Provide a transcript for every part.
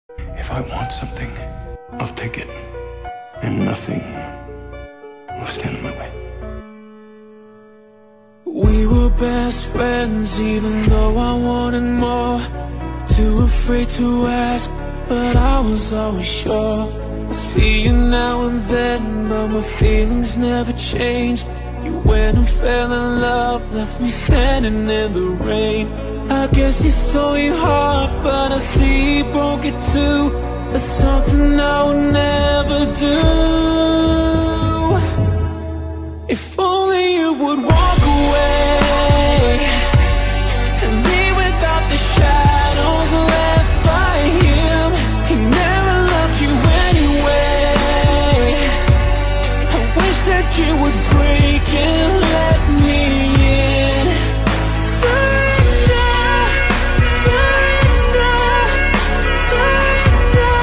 If I want something, I'll take it. And nothing will stand in my way. We were best friends, even though I wanted more. Too afraid to ask, but I was always sure. I see you now and then, but my feelings never changed. You went and fell in love, left me standing in the rain. I guess he stole your heart, but I see he broke it too. That's something I would never do. If only you would walk away and leave without the shadows left by him. He never loved you anyway. I wish that you would break and let me in. Surrender, surrender, surrender,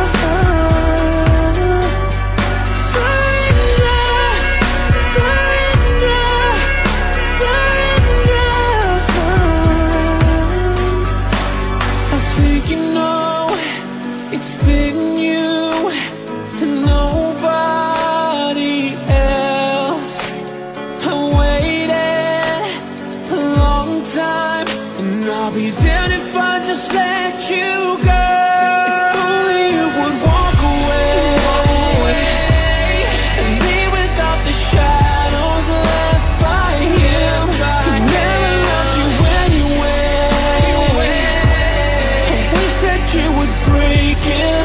I think you know it's been you and nobody else. I waited a long time, and I'll be damned if I just let you go. If only you would walk away and leave without the shadows left by him. He never loved you anyway. I wish that you would break it.